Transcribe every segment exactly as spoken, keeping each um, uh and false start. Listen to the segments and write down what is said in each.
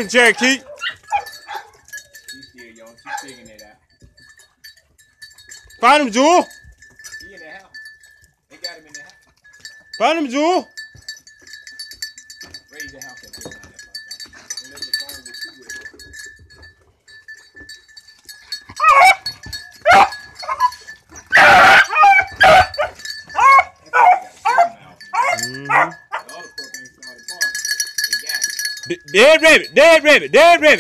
in Cherokee. She's still young. She's figuring it out. Find him, Jewel. He in the house. They got him in the house. Find him, Jewel. Raise the house up here behind that phone. Don't let the phone get too wet. Mm-hmm. They Dead rabbit, dead rabbit, dead rabbit.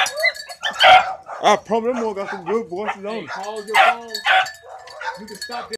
I promise them more got some good voices on. Hey, pause your phone. You can stop